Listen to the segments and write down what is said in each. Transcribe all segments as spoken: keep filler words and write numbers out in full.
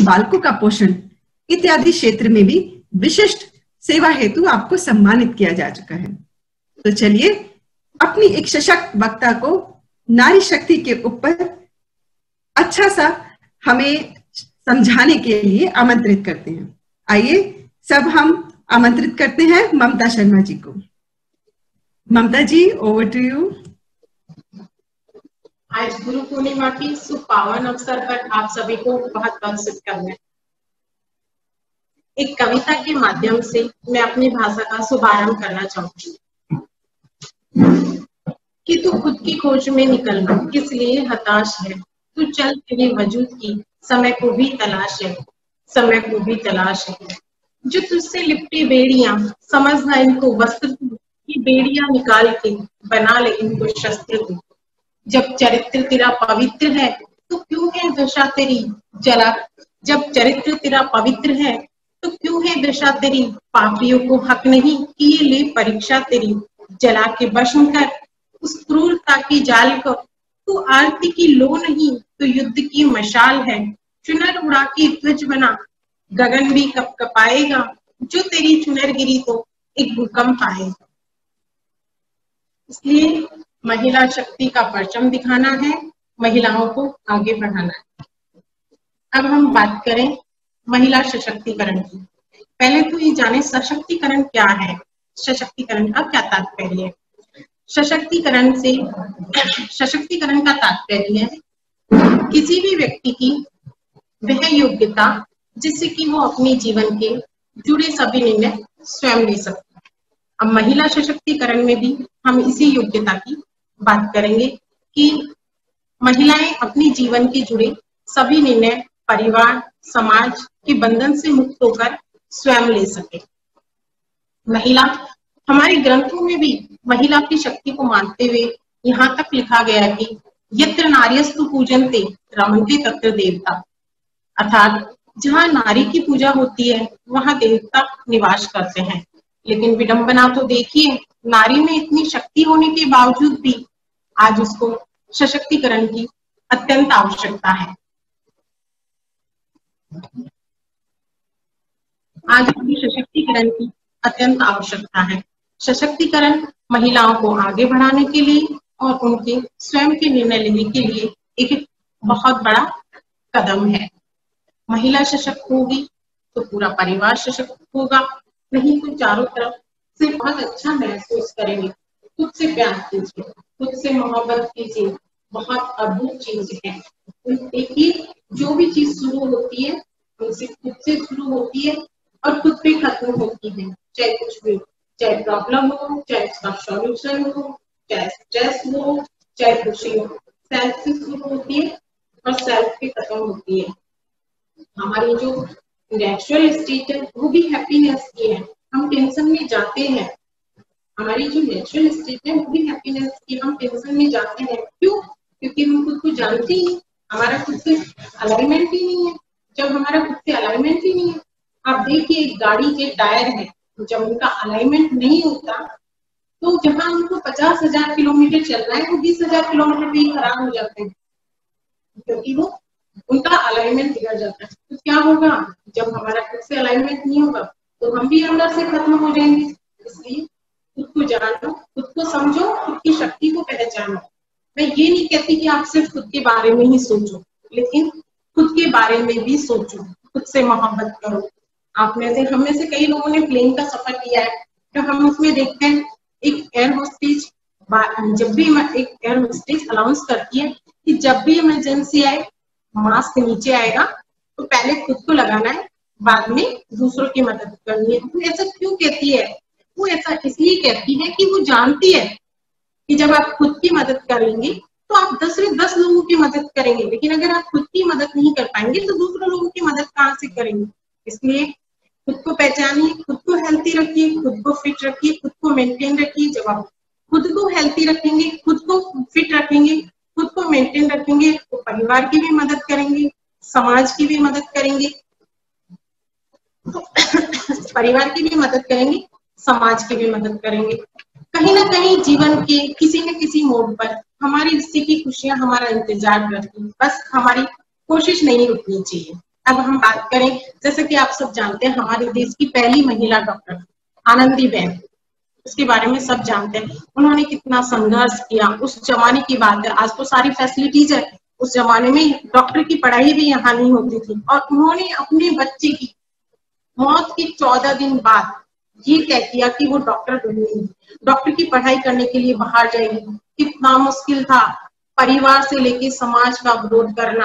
बालकों का पोषण इत्यादि क्षेत्र में भी विशिष्ट सेवा हेतु आपको सम्मानित किया जा चुका है। तो चलिए अपनी एक सशक्त वक्ता को नारी शक्ति के ऊपर अच्छा सा हमें समझाने के लिए आमंत्रित करते हैं। आइए सब हम आमंत्रित करते हैं ममता शर्मा जी को। Mamta ji, over to you. आज गुरु पूर्णिमा की शुभ पावन अवसर पर आप सभी को बहुत बहुत शुभकामनाएं। एक कविता के माध्यम से मैं अपनी भाषा का शुभारंभ करना चाहूंगी कि तू खुद की खोज में निकलना किस लिए हताश है, तू चल तेरे वजूद की समय को भी तलाश है, समय को भी तलाश है। जो तुझसे लिपटी बेड़ियां समझना इनको वस्त्र की बेड़ियां निकाल के बना ले इनको शस्त्र तू। जब चरित्र तेरा पवित्र है तो क्यों है दशा तेरी जला, जब चरित्र तेरा पवित्र है तो क्यों है दशा तेरी, पापियों को हक नहीं कि ये ले परीक्षा तेरी। जला के भस्म कर उस क्रूरता की जाल को, तू आरती की लो नहीं तो युद्ध की मशाल है। चुनर उड़ा के ध्वज बना गगन भी कप कपाएगा, जो तेरी चुनर गिरी तो एक भूकंप आएगा। इसलिए महिला शक्ति का परचम दिखाना है, महिलाओं को आगे बढ़ाना है। अब हम बात करें महिला सशक्तिकरण की। पहले तो ये जाने सशक्तिकरण क्या है, सशक्तिकरण का क्या तात्पर्य है। सशक्तिकरण से सशक्तिकरण का तात्पर्य है किसी भी व्यक्ति की वह योग्यता जिससे कि वो अपने जीवन के जुड़े सभी निर्णय स्वयं ले सकते हैं। अब महिला सशक्तिकरण में भी हम इसी योग्यता की बात करेंगे कि महिलाएं अपने जीवन के जुड़े सभी निर्णय परिवार समाज के बंधन से मुक्त होकर स्वयं ले सके। महिला, हमारे ग्रंथों में भी महिला की शक्ति को मानते हुए यहाँ तक लिखा गया है कि यत्र नार्यस्तु पूजन्ते रमन्ते तत्र देवता, अर्थात जहाँ नारी की पूजा होती है वहां देवता निवास करते हैं। लेकिन विडंबना तो देखिए, नारी में इतनी शक्ति होने के बावजूद भी आज उसको सशक्तिकरण की अत्यंत आवश्यकता है। आज भी सशक्तिकरण की अत्यंत आवश्यकता है। सशक्तिकरण महिलाओं को आगे बढ़ाने के लिए और उनके स्वयं के निर्णय लेने के लिए एक बहुत बड़ा कदम है। महिला सशक्त होगी तो पूरा परिवार सशक्त होगा, नहीं तो चारों तरफ से बहुत अच्छा महसूस करेंगे। खुद से प्यार कीजिए, खुद से मोहब्बत कीजिए, बहुत अद्भुत चीज है। देखिए, जो भी चीज शुरू होती है उनसे खुद से शुरू होती है और खुद पे खत्म होती है। चाहे कुछ भी, चाहे प्रॉब्लम हो, चाहे उसका सॉल्यूशन हो, चाहे स्ट्रेस हो, चाहे खुशी हो, सेल्फ से शुरू होती है और सेल्फ पे खत्म होती है। हमारी जो नेचुरल स्टेट है वो भी हैप्पीनेस की है। हम टेंशन में जाते हैं, हमारी जो नेचुरल स्टेट है वो भी हैप्पीनेस की, हम टेंशन में जाते हैं। क्यों? क्योंकि हम खुद को जानते ही, हमारा खुद से अलाइनमेंट ही नहीं है। जब हमारा खुद से अलाइनमेंट ही नहीं है, आप देखिए एक गाड़ी के टायर है, जब उनका अलाइनमेंट नहीं होता तो जहां उनको पचास हजार किलोमीटर चलना है वो बीस हजार किलोमीटर पे ही खराब हो जाते हैं, क्योंकि वो उनका अलाइनमेंट बिगड़ जाता है। तो क्या होगा, जब हमारा खुद से अलाइनमेंट नहीं होगा तो हम भी अंदर से खत्म हो जाएंगे। इसलिए खुद को जानो, खुद को समझो, खुद की शक्ति को पहचानो। मैं ये नहीं कहती कि आप सिर्फ खुद के बारे में ही सोचो, लेकिन खुद के बारे में भी सोचो, खुद से मोहब्बत करो। आप में से, हम में से कई लोगों ने प्लेन का सफर किया है, तो हम उसमें देखते हैं एक एयर होस्टेज, जब भी एक एयर होस्टेज अनाउंस करती है कि जब भी इमरजेंसी आए मास्क नीचे आएगा तो पहले खुद को लगाना है, बाद में दूसरों की मदद करनी है। वो ऐसा क्यों कहती है? वो ऐसा इसलिए कहती है कि वो जानती है कि जब आप खुद की मदद करेंगे तो आप दस से दस लोगों की मदद करेंगे, लेकिन अगर आप खुद की मदद नहीं कर पाएंगे तो दूसरों लोगों की मदद कहाँ से करेंगे। इसलिए खुद को पहचानिए, खुद को हेल्थी रखिए, खुद को फिट रखिए, खुद को मेंटेन रखिए। जब आप खुद को हेल्थी रखेंगे, खुद को फिट रखेंगे, खुद को मेंटेन रखेंगे तो परिवार की भी मदद करेंगे, समाज की भी मदद करेंगे, तो परिवार की भी मदद करेंगे, समाज की भी मदद करेंगे। कहीं ना कहीं जीवन के किसी न किसी मोड़ पर हमारी रिश्ते की खुशियां हमारा इंतजार करती हैं, बस हमारी कोशिश नहीं रुकनी चाहिए। अब हम बात करें, जैसे कि आप सब जानते हैं हमारे देश की पहली महिला डॉक्टर आनंदीबेन, इसके बारे में सब जानते हैं। उन्होंने कितना संघर्ष किया, उस जमाने की बात है, आज तो सारी फैसिलिटीज है, उस जमाने में डॉक्टर की पढ़ाई भी यहाँ नहीं होती थी। और उन्होंने अपने बच्चे की मौत के चौदह दिन बाद ये तय किया कि वो डॉक्टर बनेगी, डॉक्टर की पढ़ाई करने के लिए बाहर जाएगी। कितना मुश्किल था, परिवार से लेके समाज का विरोध करना।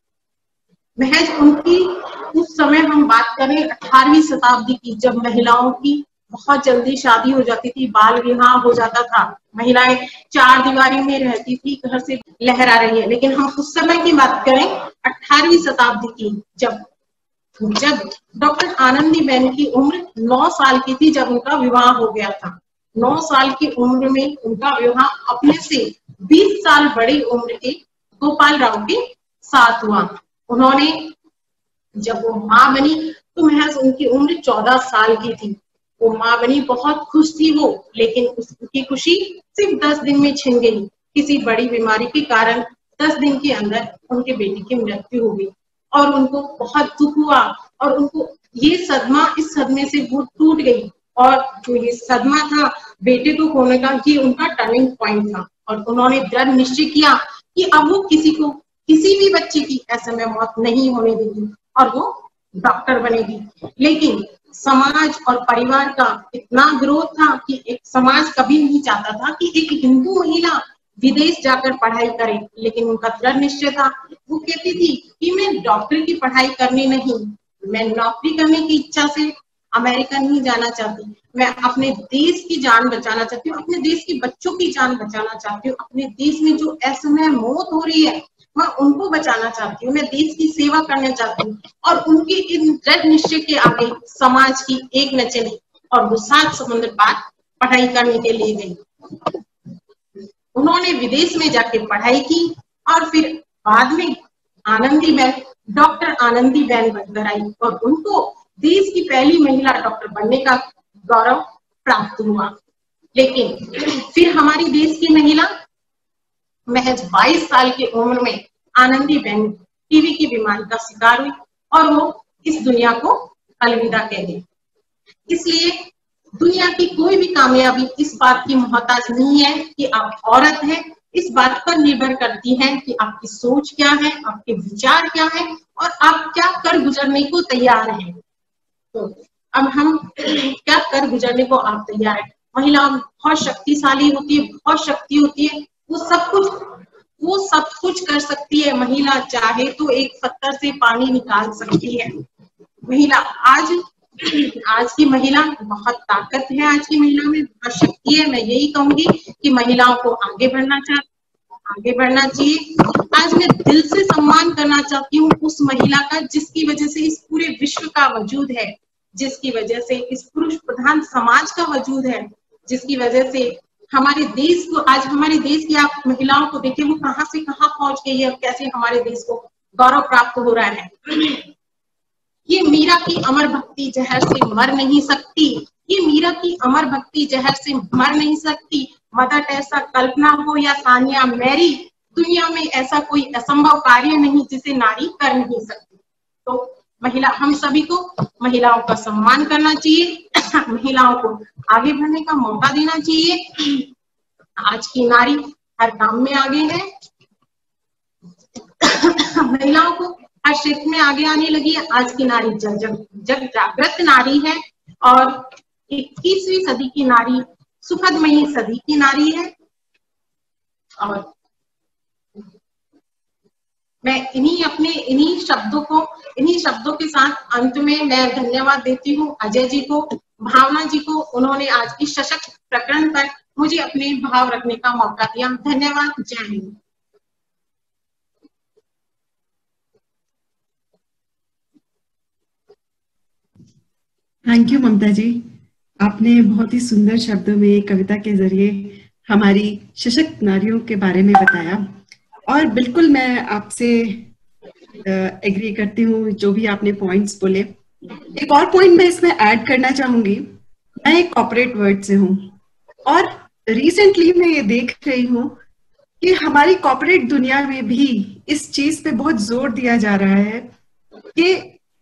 महज उनकी उस समय हम बात करें अठारहवीं शताब्दी की, जब महिलाओं की बहुत जल्दी शादी हो जाती थी, बाल विवाह हो जाता था, महिलाएं चार दीवारी में रहती थी, घर से लहरा रही है। लेकिन हम उस समय की बात करें अठारहवीं शताब्दी की, जब जब डॉक्टर आनंदीबेन की उम्र नौ साल की थी जब उनका विवाह हो गया था। नौ साल की उम्र में उनका विवाह अपने से बीस साल बड़ी उम्र के गोपाल राव के साथ हुआ। उन्होंने जब वो माँ बनी तो महज उनकी उम्र चौदह साल की थी। वो माँ बनी, बहुत खुश थी वो, लेकिन उसकी खुशी सिर्फ दस दिन में छिन गई। किसी बड़ी बीमारी के कारण दस दिन के अंदर उनके बेटे की मृत्यु हो गई और उनको बहुत दुख हुआ और उनको ये सदमा, इस सदमे से वो टूट गई। और जो ये सदमा था बेटे को खोने का, ये उनका टर्निंग पॉइंट था और उन्होंने दृढ़ निश्चय किया कि अब वो किसी को, किसी भी बच्चे की ऐसे में मौत नहीं होने देगी और वो डॉक्टर बनेगी। लेकिन समाज और परिवार का इतना विरोध था कि एक समाज कभी नहीं चाहता था कि एक हिंदू महिला विदेश जाकर पढ़ाई करे, लेकिन उनका दृढ़ निश्चय था। वो कहती थी कि मैं डॉक्टर की पढ़ाई करने नहीं, मैं नौकरी करने की इच्छा से अमेरिका नहीं जाना चाहती, मैं अपने देश की जान बचाना चाहती हूँ, अपने देश के बच्चों की जान बचाना चाहती हूँ, अपने देश में जो असमय मौत हो रही है मैं उनको बचाना चाहती हूँ, मैं देश की सेवा करना चाहती हूँ। और उनकी इन दृढ़ निश्चय के आगे समाज की एक न चली और वो सात समुद्र पार पढ़ाई करने के लिए गई। उन्होंने विदेश में जाके पढ़ाई की और फिर बाद में आनंदीबेन, डॉक्टर आनंदीबेन बनकर आई और उनको देश की पहली महिला डॉक्टर बनने का गौरव प्राप्त हुआ। लेकिन फिर हमारी देश की महिला महज बाईस साल की उम्र में आनंदीबेन टीबी की बीमारी का शिकार हुई और वो इस दुनिया को अलविदा कह गई। इसलिए दुनिया की कोई भी कामयाबी इस बात की मोहताज नहीं है कि आप औरत हैं, इस बात पर निर्भर करती है कि आपकी सोच क्या है, आपके विचार क्या है और आप क्या कर गुजरने को तैयार हैं। तो अब हम क्या कर गुजरने को आप तैयार हैं। महिला बहुत शक्तिशाली होती है, बहुत शक्ति होती है, वो सब कुछ वो सब कुछ कर सकती है। महिला चाहे तो एक पत्थर से पानी निकाल सकती है। महिला आज आज की महिला बहुत ताकत है, आज की महिला में बहुत शक्ति है। मैं यही कहूंगी कि महिलाओं को आगे बढ़ना चाहिए, आगे बढ़ना चाहिए। आज मैं दिल से सम्मान करना चाहती हूँ उस महिला का जिसकी वजह से इस पूरे विश्व का वजूद है, जिसकी वजह से इस पुरुष प्रधान समाज का वजूद है, जिसकी वजह से हमारे देश को, आज हमारे देश की आप महिलाओं को देखिए वो कहाँ से कहाँ पहुंच गई है और कैसे हमारे देश को गौरव प्राप्त हो रहा है। ये मीरा की अमर भक्ति जहर से मर नहीं सकती, ये मीरा की अमर भक्ति जहर से मर नहीं सकती। मदर टेरेसा, कल्पना हो या सानिया मैरी, दुनिया में ऐसा कोई असंभव कार्य नहीं जिसे नारी कर नहीं सकती। तो महिला, हम सभी को महिलाओं का सम्मान करना चाहिए, महिलाओं को आगे बढ़ने का मौका देना चाहिए। आज की नारी हर काम में आगे है, महिलाओं को हर क्षेत्र में आगे आने लगी है। आज की नारी जग जग जग जागृत नारी है और इक्कीसवीं सदी की नारी सुखदमयी सदी की नारी है। और मैं इन्हीं अपने इन्हीं शब्दों को इन्हीं शब्दों के साथ अंत में मैं धन्यवाद देती हूँ अजय जी को, भावना जी को। उन्होंने आज की सशक्त प्रकरण पर मुझे अपने भाव रखने का मौका दिया। धन्यवाद। जय हिंद। थैंक यू ममता जी, आपने बहुत ही सुंदर शब्दों में कविता के जरिए हमारी सशक्त नारियों के बारे में बताया और बिल्कुल मैं आपसे एग्री करती हूँ जो भी आपने पॉइंट्स बोले। एक और पॉइंट मैं इसमें ऐड करना चाहूंगी। मैं एक कॉर्पोरेट वर्ल्ड से हूँ और रिसेंटली मैं ये देख रही हूँ कि हमारी कॉर्पोरेट दुनिया में भी इस चीज पे बहुत जोर दिया जा रहा है कि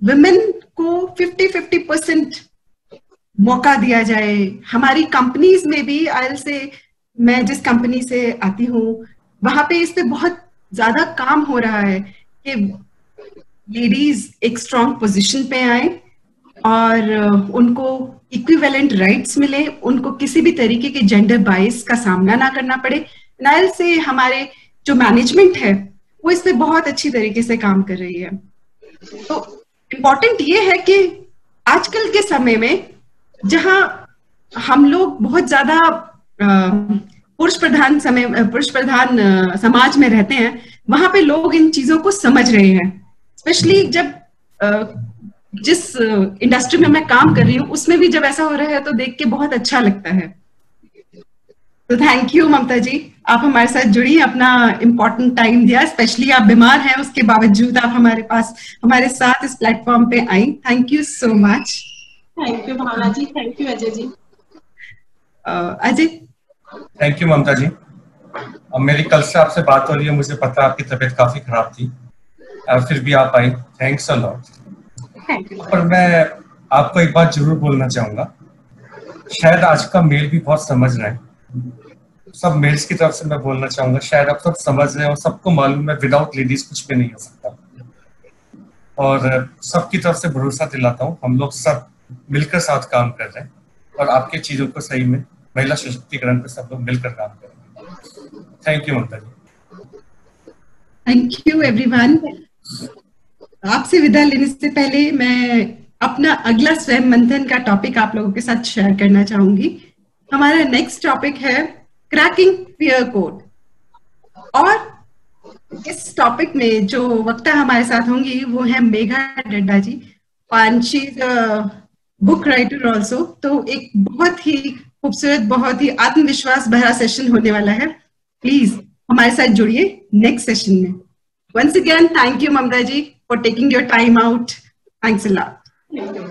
वुमेन को फिफ्टी फिफ्टी परसेंट मौका दिया जाए। हमारी कंपनीज में भी, आई से मैं जिस कंपनी से आती हूँ वहां पे इस पे बहुत ज्यादा काम हो रहा है कि लेडीज एक स्ट्रॉन्ग पोजीशन पे आए और उनको इक्विवेलेंट राइट्स मिले, उनको किसी भी तरीके के जेंडर बाइस का सामना ना करना पड़े। नायल से हमारे जो मैनेजमेंट है वो इस पे बहुत अच्छी तरीके से काम कर रही है। तो इम्पोर्टेंट ये है कि आजकल के समय में जहां हम लोग बहुत ज्यादा पुरुष प्रधान समय पुरुष प्रधान समाज में रहते हैं, वहां पे लोग इन चीजों को समझ रहे हैं। स्पेशली जब जिस इंडस्ट्री में मैं काम कर रही हूँ उसमें भी जब ऐसा हो रहा है तो देख के बहुत अच्छा लगता है। तो थैंक यू ममता जी, आप हमारे साथ जुड़ी, अपना इम्पोर्टेंट टाइम दिया, स्पेशली आप बीमार हैं उसके बावजूद आप हमारे पास हमारे साथ इस प्लेटफॉर्म पे आई। Thank you so much. Thank you Bhavna ji, thank you Ajay ji. Ajay. Thank you Mamta ji. अब मेरी कल से आपसे बात हो रही है, मुझे पता है आपकी तबीयत काफी खराब थी, फिर भी आप आई, थैंक्स अ लॉट। पर मैं आपको एक बात जरूर बोलना चाहूंगा, शायद आज का मेल भी बहुत समझ रहे हैं, सब मेल्स की तरफ से मैं बोलना चाहूंगा, शायद आप सब समझ रहे हैं और सबको मालूम है विदाउट लेडीज कुछ भी नहीं हो सकता। और सबकी तरफ से भरोसा दिलाता हूँ, हम लोग सब मिलकर साथ काम कर रहे हैं और आपके चीजों को सही में महिला सशक्तिकरण पे सब लोग मिलकर काम करेंगे। Thank you Mamta ji. Thank you everyone. आपसे विदा लेने से पहले मैं अपना अगला स्वयं मंथन का टॉपिक आप लोगों के साथ शेयर करना चाहूंगी। हमारा नेक्स्ट टॉपिक है क्रैकिंग फियर कोड, और इस टॉपिक में जो वक्ता हमारे साथ होंगी वो है Megha Dadda ji, and she is a book writer also. तो एक बहुत ही खूबसूरत, बहुत ही आत्मविश्वास भरा सेशन होने वाला है। प्लीज हमारे साथ जुड़िए नेक्स्ट सेशन में। Once again thank you Mamta ji for taking your time out. Thanks a lot.